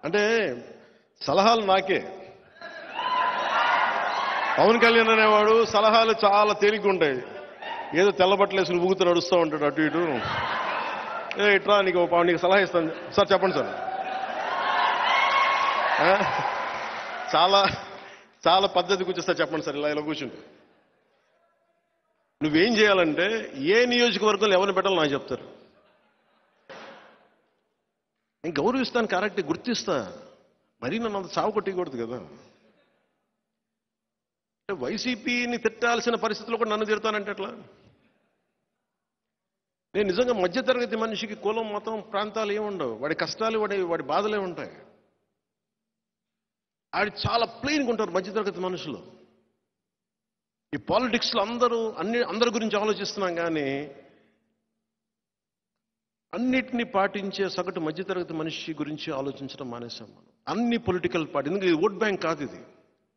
అంటే సలహాలు నాకే. పవన్ కళ్యాణ్ అనేవాడు సలహాలు చాలా తేలిగ్గా ఉంటాయి. ఏదో తెల్లబట్టలు వేసుకుని ఊగుతూ నడుస్తూ ఉంటాడు అటు ఇటు. ఇట్లా నీకు సలహా ఇస్తాను సార్, చెప్పండి సార్. చాలా చాలా పద్ధతి కూర్చొస్తా, చెప్పండి సార్. ఇలా కూర్చుంటే నువ్వేం చేయాలంటే ఏ నియోజకవర్గంలో ఎవరిని పెట్టాలో నాకు చెప్తారు. నేను గౌరవిస్తాను, కరెక్ట్ గుర్తిస్తా. మరీ నన్ను అంత చావు కొట్టకూడదు కదా. వైసీపీని తిట్టాల్సిన పరిస్థితుల్లో కూడా నన్ను తిడతానంటే ఎట్లా? నేను నిజంగా మధ్యతరగతి మనిషికి కులం, మతం, ప్రాంతాలు ఏముండవు. వాడి కష్టాలు, వాడి బాధలే ఉంటాయి. ఆడి చాలా ప్లెయిన్గా ఉంటారు మధ్యతరగతి మనుషులు. ఈ పాలిటిక్స్లో అందరి గురించి ఆలోచిస్తున్నాం కానీ అన్నిటినీ పాటించే సగటు మధ్యతరగతి మనిషి గురించి ఆలోచించడం మానేశాం మనం. అన్ని పొలిటికల్ పార్టీ, ఎందుకంటే ఇది ఓట్ బ్యాంక్ కాదు. ఇది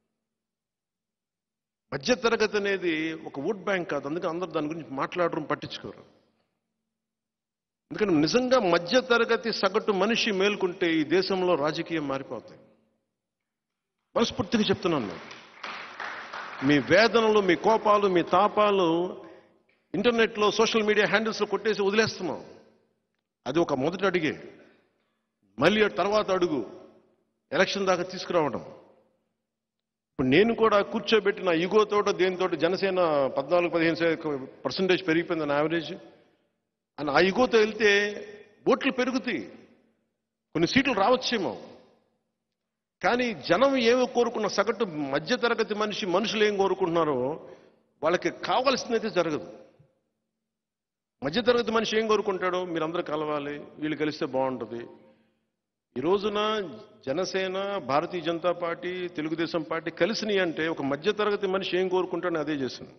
మధ్యతరగతి అనేది ఒక ఓట్ బ్యాంక్ కాదు. అందుకే అందరూ దాని గురించి మాట్లాడడం, పట్టించుకోరు. ఎందుకంటే నిజంగా మధ్యతరగతి సగటు మనిషి మేల్కొంటే ఈ దేశంలో రాజకీయం మారిపోతాయి. మనస్ఫూర్తిగా చెప్తున్నాను. మీ వేదనలు, మీ కోపాలు, మీ తాపాలు ఇంటర్నెట్లో, సోషల్ మీడియా హ్యాండిల్స్లో కొట్టేసి వదిలేస్తున్నాం. అది ఒక మొదటి అడుగే. మళ్ళీ తర్వాత అడుగు ఎలక్షన్ దాకా తీసుకురావడం. ఇప్పుడు నేను కూడా కూర్చోబెట్టి నా ఈగోతోట దేనితోటి జనసేన 14-15% పెరిగిపోయింది నా యావరేజ్ అని ఆ ఈగోతో వెళ్తే ఓట్లు పెరుగుతాయి, కొన్ని సీట్లు రావచ్చేమో. కానీ జనం ఏమో కోరుకున్న సగటు మధ్యతరగతి మనుషులు ఏం కోరుకుంటున్నారో వాళ్ళకి కావాల్సిందైతే జరగదు. మధ్యతరగతి మనిషి ఏం కోరుకుంటాడో, మీరందరూ కలవాలి, వీళ్ళు కలిస్తే బాగుంటుంది. ఈ రోజున జనసేన, భారతీయ జనతా పార్టీ, తెలుగుదేశం పార్టీ కలిసినాయి అంటే ఒక మధ్యతరగతి మనిషి ఏం కోరుకుంటాడో అదే చేసింది.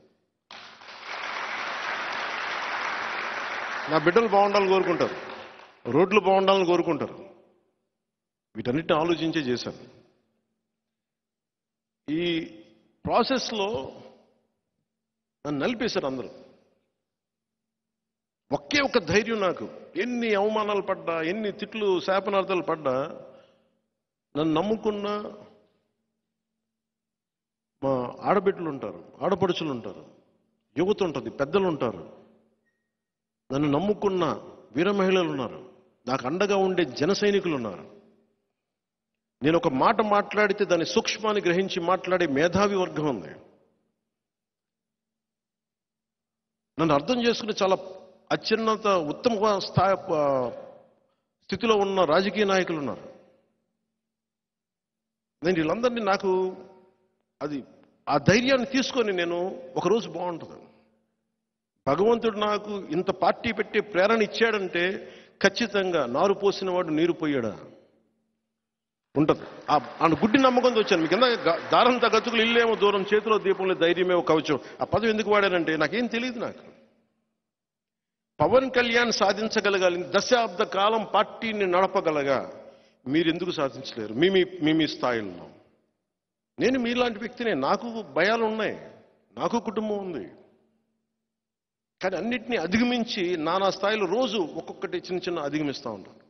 నా బిడ్డలు బాగుండాలని కోరుకుంటారు, రోడ్లు బాగుండాలని కోరుకుంటారు. వీటన్నిటిని ఆలోచించే చేశాను. ఈ ప్రాసెస్లో నన్ను నలిపేశారు అందరూ. ఒకే ఒక ధైర్యం నాకు. ఎన్ని అవమానాలు పడ్డా, ఎన్ని తిట్లు, శాపనార్థాలు పడ్డా, నన్ను నమ్ముకున్న మా ఆడబిడ్డలు ఉంటారు, ఆడపడుచులు ఉంటారు, యువత ఉంటుంది, పెద్దలు ఉంటారు, నన్ను నమ్ముకున్న వీర మహిళలు ఉన్నారు, నాకు అండగా ఉండే జన సైనికులు ఉన్నారు. నేను ఒక మాట మాట్లాడితే దాని సూక్ష్మాన్ని గ్రహించి మాట్లాడే మేధావి వర్గం ఉంది. నన్ను అర్థం చేసుకుని చాలా అత్యున్నత ఉత్తమ స్థితిలో ఉన్న రాజకీయ నాయకులు ఉన్నారు. నేను వీళ్ళందరినీ నాకు ఆ ధైర్యాన్ని తీసుకొని నేను ఒకరోజు బాగుంటుంది. భగవంతుడు నాకు ఇంత పార్టీ పెట్టే ప్రేరణ ఇచ్చాడంటే ఖచ్చితంగా నారు పోసిన వాడు నీరు పోయాడా ఉంటుంది. ఆ గుడ్డి నమ్మకంతో వచ్చాను. మీకు ఎంత దారంత గతుకులు ఇల్లేమో దూరం, చేతిలో దీపంలో ధైర్యమేమో కవచం. ఆ పదవి ఎందుకు వాడానంటే నాకేం తెలియదు. నాకు పవన్ కళ్యాణ్ సాధించగలగాలి, దశాబ్ద కాలం పార్టీని నడపగలగా, మీరు ఎందుకు సాధించలేరు మీ స్థాయిలో? నేను మీలాంటి వ్యక్తినే, నాకు భయాలు ఉన్నాయి, నాకు కుటుంబం ఉంది. కానీ అన్నిటినీ అధిగమించి నానా స్థాయిలో రోజు ఒక్కొక్కటి చిన్న అధిగమిస్తూ ఉంటాను.